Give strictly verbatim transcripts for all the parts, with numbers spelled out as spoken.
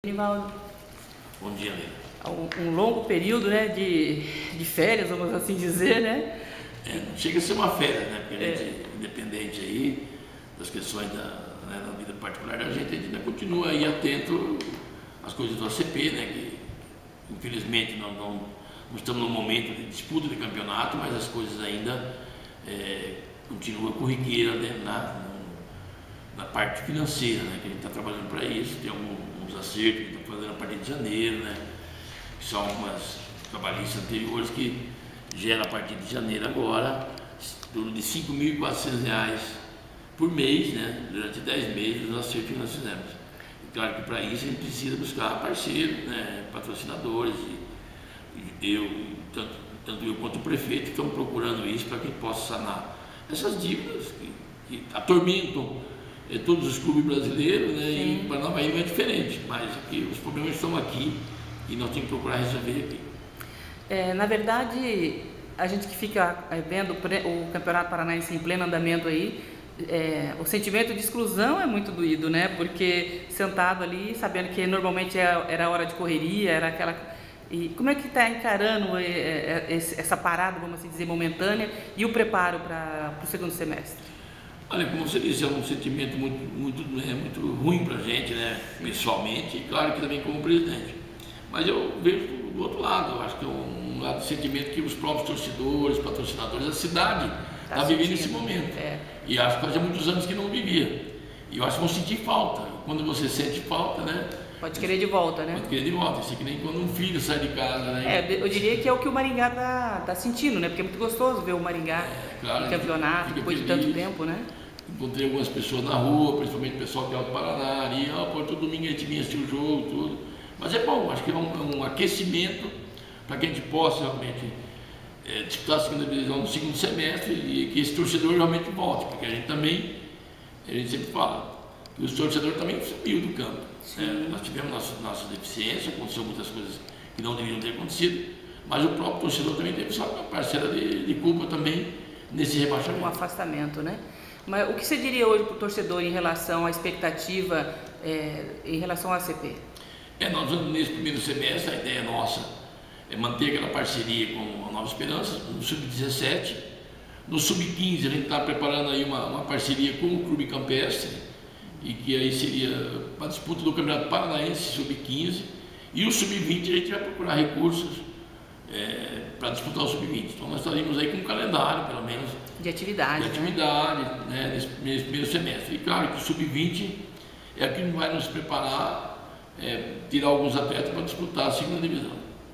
Nivaldo, Bom dia, Leila. um, um longo período, né, de, de férias, vamos assim dizer, né? É, não chega a ser uma férias, né? Porque a gente, É. independente aí das questões da, né, da vida particular da gente, a gente ainda continua aí atento às coisas do A C P, né? Que infelizmente não, não, não estamos num momento de disputa de campeonato, mas as coisas ainda é, continuam corriqueiras, né, na, na parte financeira, né? Que a gente está trabalhando para isso, tem alguns acertos que estão fazendo a partir de janeiro, né? Que são algumas trabalhistas anteriores que gera a partir de janeiro agora, em torno de cinco mil e quatrocentos reais por mês, né, durante dez meses, os acertos que nós fizemos. E claro que para isso a gente precisa buscar parceiros, né, patrocinadores, e eu, tanto, tanto eu quanto o prefeito estamos procurando isso para que possa sanar essas dívidas que, que atormentam eh, todos os clubes brasileiros, né, e para nós aí não é diferente, mas aqui, os problemas estão aqui e nós temos que procurar resolver aqui. É, na verdade, a gente que fica é, vendo o Campeonato Paranaense em pleno andamento aí, é, o sentimento de exclusão é muito doído, né? Porque sentado ali, sabendo que normalmente era hora de correria, era aquela... E como é que está encarando é, é, essa parada, vamos assim dizer, momentânea, e o preparo para o segundo semestre? Olha, como você disse, é um sentimento muito, muito, é, muito ruim para a gente, né? Pessoalmente, e claro que também como presidente. Mas eu vejo do outro lado, eu acho que é um lado de sentimento que os próprios torcedores, patrocinadores, a cidade está tá vivendo esse momento. É. E acho que fazia muitos anos que não vivia. E eu acho que vão sentir falta. E quando você sente falta, né? Pode querer de volta, né? Pode querer de volta. Isso é que nem quando um filho sai de casa, né? É, eu diria que é o que o Maringá está tá sentindo, né? Porque é muito gostoso ver o Maringá é, claro, em campeonato, depois feliz. de tanto tempo, né? Encontrei algumas pessoas na rua, principalmente o pessoal de Alto Paraná, e ó, pô, todo domingo a gente vinha assistir o jogo, tudo. Mas é bom, acho que é um, um aquecimento para que a gente possa realmente é, disputar a segunda divisão no segundo semestre e que esse torcedor realmente volte, porque a gente também, a gente sempre fala, que os torcedores também subiu do campo. É, nós tivemos nossa, nossa deficiência, aconteceu muitas coisas que não deveriam ter acontecido, mas o próprio torcedor também teve sua parcela de, de culpa também nesse rebaixamento. Um afastamento, né? Mas o que você diria hoje para o torcedor em relação à expectativa é, em relação ao A C P? É, nós vamos nesse primeiro semestre, a ideia nossa é manter aquela parceria com a Nova Esperança, no sub dezessete. No sub quinze a gente está preparando aí uma, uma parceria com o Clube Campestre, e que aí seria para a disputa do Campeonato Paranaense sub quinze. E o sub vinte a gente vai procurar recursos é, para disputar o sub vinte. Então nós estaríamos aí com um calendário, pelo menos, de atividade, de atividade, né? Né, nesse, nesse primeiro semestre. E claro que o sub vinte é aquilo que vai nos preparar, É, tirar alguns atletas para disputar a segunda divisão.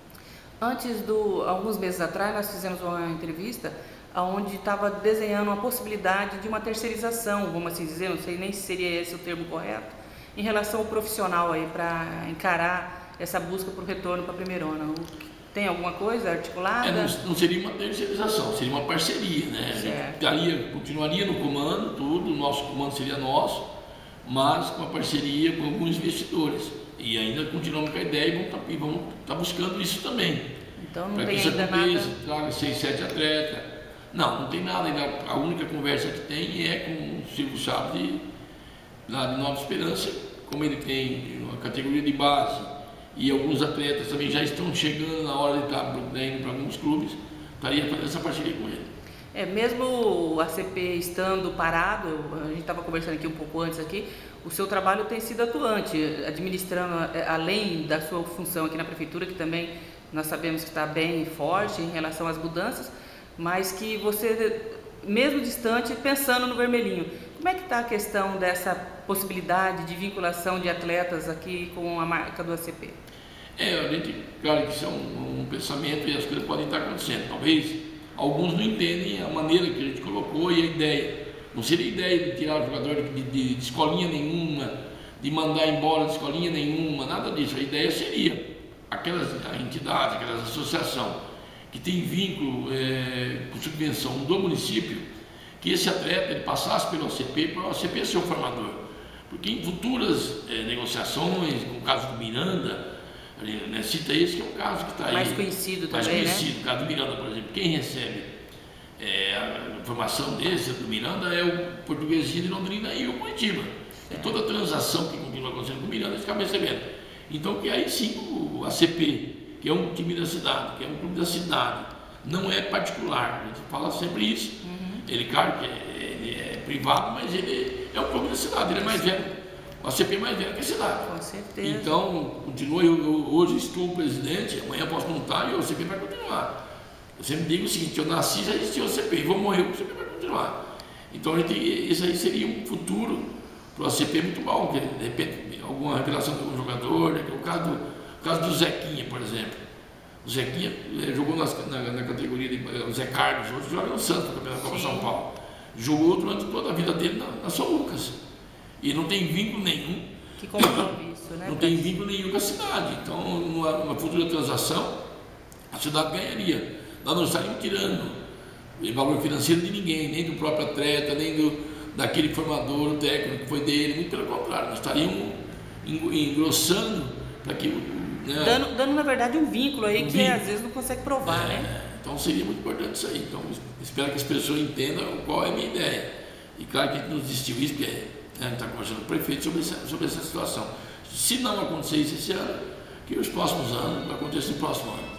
Antes do, alguns meses atrás, nós fizemos uma entrevista onde estava desenhando uma possibilidade de uma terceirização, vamos assim dizer, não sei nem se seria esse o termo correto, em relação ao profissional aí para encarar essa busca por retorno para a Primeirona. Tem alguma coisa articulada? É, não, não seria uma terceirização, seria uma parceria, né? Estaria, continuaria no comando, tudo, o nosso comando seria nosso, mas com a parceria com alguns investidores. E ainda continuamos com a ideia e vamos estar tá, tá buscando isso também. Então não pra tem que ainda aconteça, nada... traga seis, sete atletas. Não, não tem nada ainda. A única conversa que tem é com o Silvio Chaves de, lá de Nova Esperança, como ele tem uma categoria de base e alguns atletas também já estão chegando na hora de estar indo para alguns clubes, estaria fazendo essa parceria com ele. É, mesmo o A C P estando parado, a gente estava conversando aqui um pouco antes aqui, o seu trabalho tem sido atuante, administrando, além da sua função aqui na Prefeitura, que também nós sabemos que está bem forte em relação às mudanças, mas que você, mesmo distante, pensando no vermelhinho, como é que está a questão dessa possibilidade de vinculação de atletas aqui com a marca do A C P? É, a gente, claro que isso é um, um pensamento e as coisas podem estar acontecendo, talvez alguns não entendem a maneira que a gente colocou e a ideia. Não seria ideia de tirar o jogador de, de, de escolinha nenhuma, de mandar embora de escolinha nenhuma, nada disso. A ideia seria aquelas entidades, aquelas associações que têm vínculo é, com subvenção do município, que esse atleta ele passasse pelo A C P para o A C P ser o formador. Porque em futuras é, negociações, com o caso do Miranda, né, cita esse que é um caso que está aí. Mais conhecido mais também, conhecido, né? O caso do Miranda, por exemplo. Quem recebe é, a informação desse, do Miranda, é o Portuguesinho de Londrina e o Curitiba. E toda a transação que continua acontecendo com o Miranda, eles acabam recebendo. Então que aí sim o A C P, que é um time da cidade, que é um clube da cidade, não é particular, a gente fala sempre isso. Uhum. Ele, claro que é, ele é privado, mas ele é um clube da cidade, ele é mais velho, o A C P é mais velho que a cidade. Com certeza. Então, continua, eu, eu hoje estou presidente, amanhã posso montar e o A C P vai continuar. Eu sempre digo o seguinte, eu nasci, já existia o A C P, e vou morrer, o A C P vai continuar. Então, a gente, esse aí seria um futuro para o A C P muito bom, porque de repente alguma revelação de algum jogador, né, que é o caso do, o caso do Zequinha, por exemplo. O Zequinha eh, jogou nas, na, na categoria de o Zé Carlos, hoje joga no Santos, no Campeonato Copa São Paulo. Jogou durante toda a vida dele na, na São Lucas. E não tem vínculo nenhum. Que compromisso, né? Não tem vínculo nenhum com a cidade. Então, numa, numa futura transação, a cidade ganharia. Nós não estaríamos tirando valor financeiro de ninguém, nem do próprio atleta, nem do, daquele formador, o técnico que foi dele, muito pelo contrário, nós estaríamos engrossando para que. Né, dando, dando, na verdade, um vínculo aí um que vínculo. Às vezes não consegue provar, é, né? Então seria muito importante isso aí. Então, espero que as pessoas entendam qual é a minha ideia. E claro que a gente não desistiu isso, porque né, a gente está conversando com o prefeito sobre essa, sobre essa situação. Se não acontecer isso esse ano, que os próximos anos vai acontecer no próximo ano.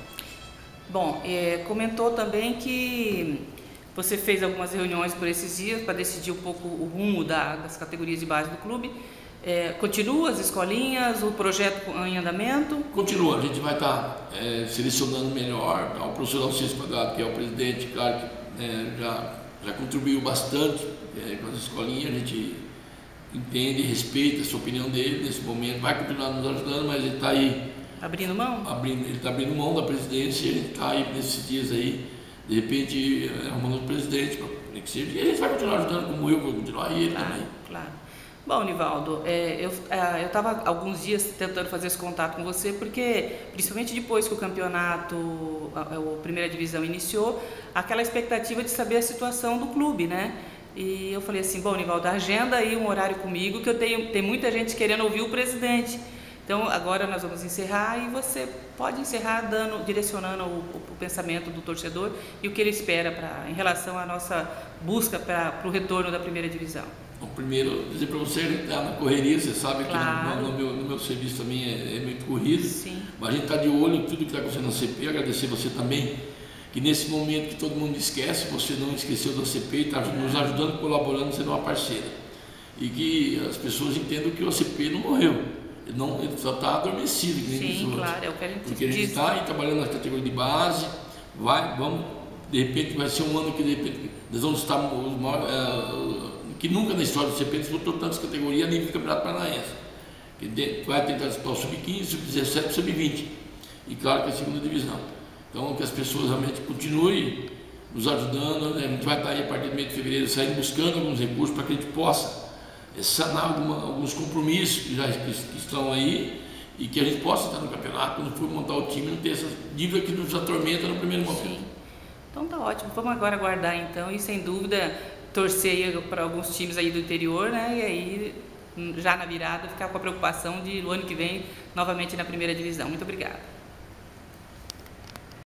Bom, é, comentou também que você fez algumas reuniões por esses dias para decidir um pouco o rumo da, das categorias de base do clube. É, continua as escolinhas, o projeto em andamento? Continua, a gente vai estar é, selecionando melhor. Tá? O professor Alcides Quadrado, que é o presidente, claro que é, já, já contribuiu bastante é, com as escolinhas, a gente entende e respeita a sua opinião dele nesse momento, vai continuar nos ajudando, mas ele está aí abrindo mão? Abrindo, ele está abrindo mão da presidência, ele está aí nesses dias aí, de repente arrumando o presidente, pra, que seja, e a gente vai continuar ajudando como eu vou continuar e ele claro, também. Claro. Bom, Nivaldo, é, eu é, eu estava alguns dias tentando fazer esse contato com você, porque principalmente depois que o campeonato, a, a primeira divisão iniciou, aquela expectativa de saber a situação do clube, né? E eu falei assim, bom, Nivaldo, agenda aí um horário comigo, que eu tenho, tem muita gente querendo ouvir o presidente. Então, agora nós vamos encerrar e você pode encerrar dando, direcionando o, o, o pensamento do torcedor e o que ele espera pra, em relação à nossa busca para o retorno da primeira divisão. Bom, primeiro, dizer para você, a gente está na correria, você sabe claro. que no, no, meu, no meu serviço também é, é muito corrido, Sim. Mas a gente está de olho em tudo que está acontecendo na C P, agradecer você também, que nesse momento que todo mundo esquece, você não esqueceu da C P e está nos ajudando, colaborando, sendo uma parceira. E que as pessoas entendam que o A C P não morreu. Ele, não, ele só está adormecido. Sim, claro, é o que a gente Porque a gente está aí trabalhando na categoria de base, vai, vamos, de repente vai ser um ano que de repente nós vamos estar os maiores, é, que nunca na história do C P disputou tantas categorias a nível do Campeonato Paranaense. Que de, vai tentar disputar o sub quinze, sub dezessete, sub vinte. E claro que é a segunda divisão. Então que as pessoas realmente continuem nos ajudando, né? A gente vai estar aí a partir do mês de fevereiro saindo buscando alguns recursos para que a gente possa sanar alguma, alguns compromissos que já que, que estão aí e que a gente possa estar no campeonato, quando for montar o time, não ter essa dívida que nos atormenta no primeiro momento. Sim. Então tá ótimo, vamos agora aguardar então e sem dúvida torcer para alguns times aí do interior, né? E aí já na virada ficar com a preocupação de no ano que vem novamente na primeira divisão. Muito obrigada.